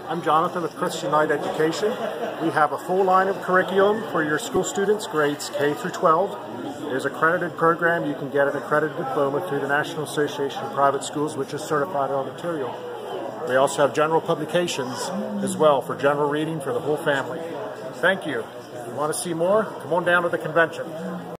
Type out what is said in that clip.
I'm Jonathan with Christian Light Education. We have a full line of curriculum for your school students, grades K through 12. There's an accredited program. You can get an accredited diploma through the National Association of Private Schools, which is certified on material. We also have general publications as well for general reading for the whole family. Thank you. If you want to see more, come on down to the convention.